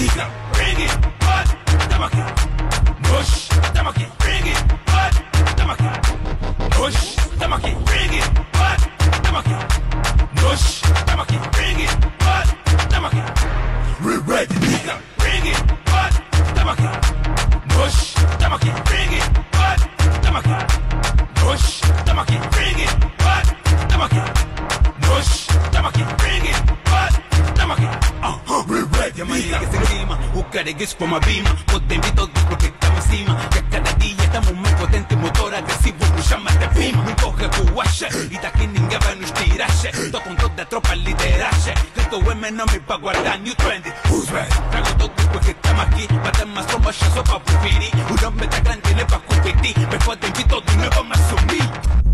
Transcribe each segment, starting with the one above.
nigga, bring it, what? Tamo aqui. Push, tamo aqui, bring it, what? Tamo aqui. Push, tamo aqui, bring it, what? Tamo aqui. Push, tamo aqui, bring it, what? Tamo aqui. We ready, nigga, bring it, what? Tamo aqui. Push, tamo aqui, bring it, what? Tamo aqui. Push, tamo aqui, bring it, what? Tamo aqui. Push, tamo aqui, bring it, what? Tamo aqui. We ready, nigga. Que se encima, o careguês como a bima. Podem vir todos porque estamos em cima. Que a cada dia estamos mais potente, motor agressivo, nos chama de pima. Não corre com o ache, e daqui ninguém vai nos tirar. Tô com toda a tropa lideragem. Canto é meu nome pra guardar new trend. Who's ready? Trago todos porque estamos aqui. Batemos as trombas só pra preferir. O nome tá grande, ele é pra competir. Mas podem vir todos, não vamos assumir.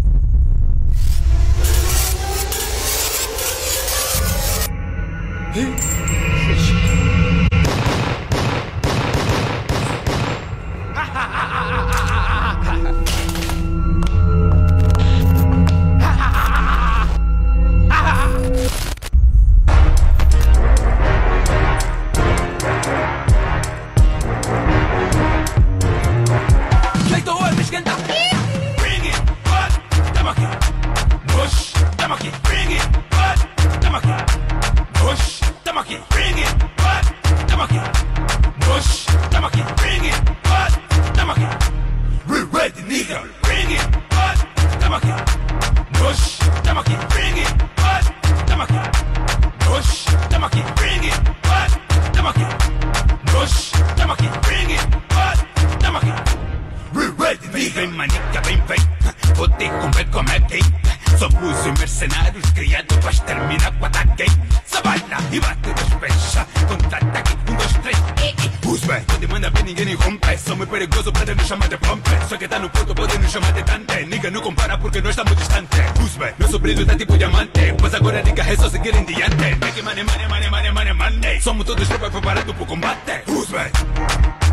Bring it, what? Tamo aqui. Push, tamo aqui, bring it, what? Tamo aqui. Push, tamo aqui, bring it, what? Tamo aqui. Push, tamo aqui, bring it, what? Tamo aqui. We ready, nigga, bring it, what? Tamo aqui. Push, tamo aqui, bring it, what? Tamo aqui. Push, tamo aqui, bring it, what? Tamo aqui. Push, tamo aqui, bring it, what? Tamo aqui. We ready, nigga. Vem manica, vem. Vou te comer como é que somos os mercenários criados para exterminar com ataque. Savana e bate despecha. Contra-ataque, 1, 2, 3. Who's ready? Pode mandar ver, ninguém interrompe. Somos perigosos, podem nos chamar de pompe. Só que tá no ponto, podem nos chamar de tante. Nigga, não compara porque nós estamos distante. Who's ready? Nosso brilho tá tipo diamante. Pois agora, nigga, é só seguir em diante. Make money. Somos todos tropas preparados pro combate. Who's ready?